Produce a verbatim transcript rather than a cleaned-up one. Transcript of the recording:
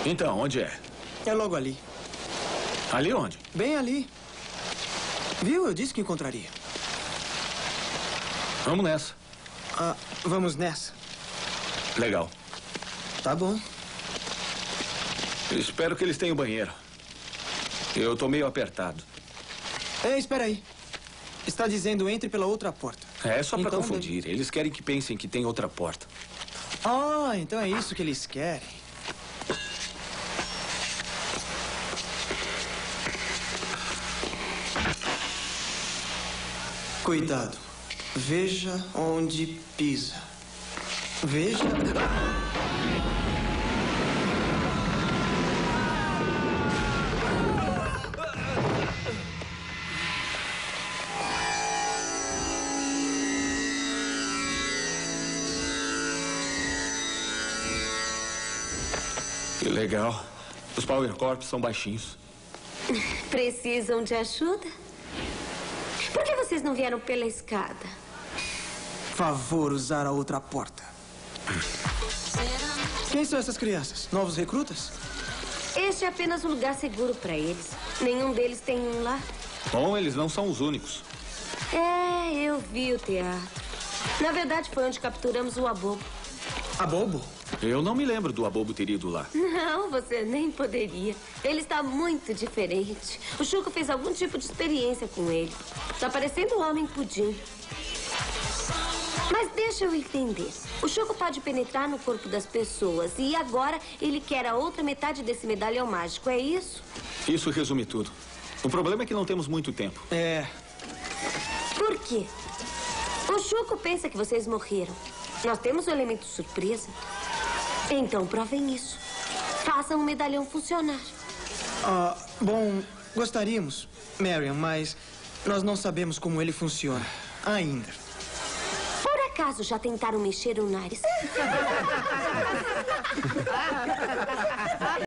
Então, onde é? É logo ali. Ali onde? Bem ali. Viu? Eu disse que encontraria. Vamos nessa. Ah, vamos nessa. Legal. Tá bom. Espero que eles tenham banheiro. Eu tô meio apertado. Ei, espera aí. Está dizendo entre pela outra porta. É só pra Então, confundir. Eles querem que pensem que tem outra porta. Ah, então é isso que eles querem. Cuidado. Veja onde pisa. Veja... Que legal. Os Power Corps são baixinhos. Precisam de ajuda? Por que vocês não vieram pela escada? Favor usar a outra porta. Quem são essas crianças? Novos recrutas? Este é apenas um lugar seguro para eles. Nenhum deles tem um lá. Bom, eles não são os únicos. É, eu vi o teatro. Na verdade, foi onde capturamos o Abobo. Abobo? Eu não me lembro do Abobo ter ido lá. Não, você nem poderia. Ele está muito diferente. O Chuco fez algum tipo de experiência com ele. Está parecendo um homem pudim. Mas deixa eu entender. O Chuco pode penetrar no corpo das pessoas e agora ele quer a outra metade desse medalhão mágico, é isso? Isso resume tudo. O problema é que não temos muito tempo. É. Por quê? O Chuco pensa que vocês morreram. Nós temos o elemento surpresa. Então provem isso. Façam o medalhão funcionar. Ah, bom, gostaríamos, Marion, mas nós não sabemos como ele funciona ainda. Por acaso já tentaram mexer o nariz?